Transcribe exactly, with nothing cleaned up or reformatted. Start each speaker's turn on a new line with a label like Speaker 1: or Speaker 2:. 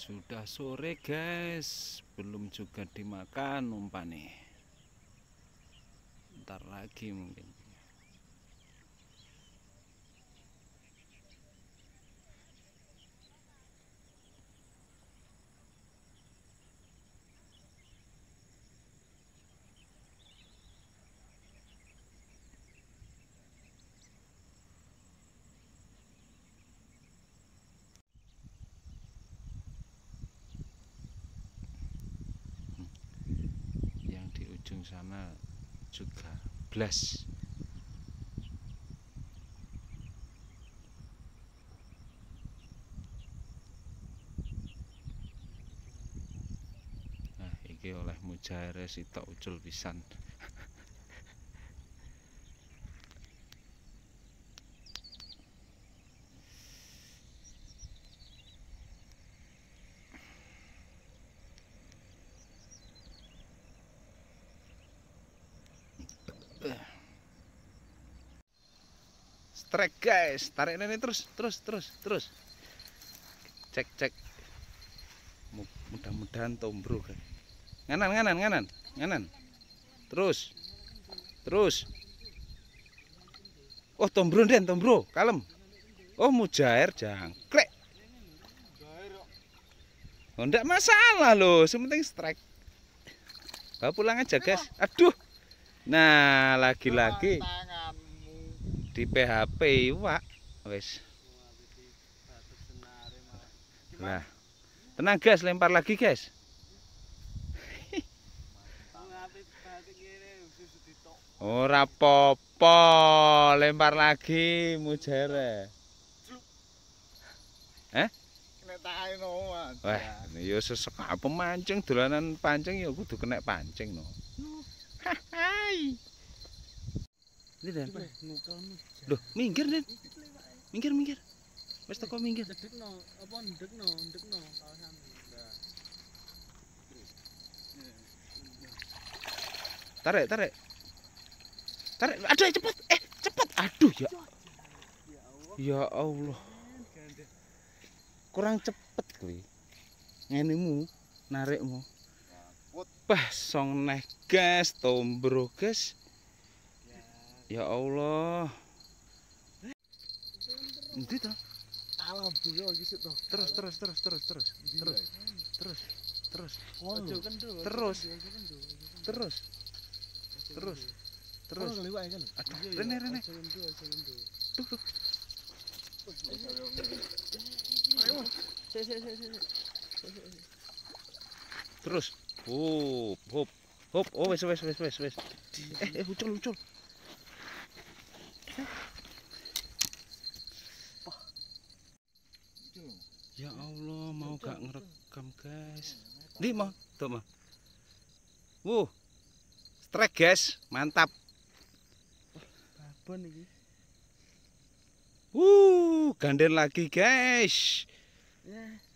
Speaker 1: Sudah sore guys, belum juga dimakan umpan nih. Ntar lagi mungkin. Yang di ujung sana juga blas. Nah, iki oleh Mujair sitok ucul pisan. Strike guys, tarik ini terus, terus, terus, terus. Cek, cek. Mudah-mudahan tombro kan. Nganan, nganan, nganan, nganan. Terus, terus. Oh tombro den, tombro, kalem. Oh Mujair jangkrik. Oh enggak masalah loh, sementing strike. Bawa pulang aja guys. Aduh. Nah lagi-lagi di P H P Wak. Wes. Nah, tenang guys, lempar lagi guys. Ora popo, lempar lagi Mujair. Eh? Wah, ya sesek apa mancing dolanan pancing ya kudu kena pancing no. Hai. Ini Den. Loh, minggir Den. Minggir, minggir. Wes teko minggir.
Speaker 2: Ndekno, apa ndekno, ndekno kawasan.
Speaker 1: Tarik, tarik. Tarik. Aduh, cepet. Eh, cepet. Aduh ya. Ya Allah. Kurang cepet kuwi. Ngenemu narikmu. Bah, song neh guys, tombro guys. Ya Allah. Endi to?
Speaker 2: Alah buyo iki sik to.
Speaker 1: Terus terus terus terus terus. Terus. Terus. Terus.
Speaker 2: Ojo kendo.
Speaker 1: Terus. Terus. Terus. Terus. Aduh, rene rene. Duh, duh.
Speaker 2: Ayo. Se se se se.
Speaker 1: Terus. Hop, hop. Hop. Oh, wes wes wes wes wes. Eh, eh ucul ucul. Ya Allah, mau gak ngerekam guys. Nih mau, tuh mah. Wuh, strike guys, mantap.
Speaker 2: Babon iki.
Speaker 1: Wuh, ganden lagi guys.
Speaker 2: Ya.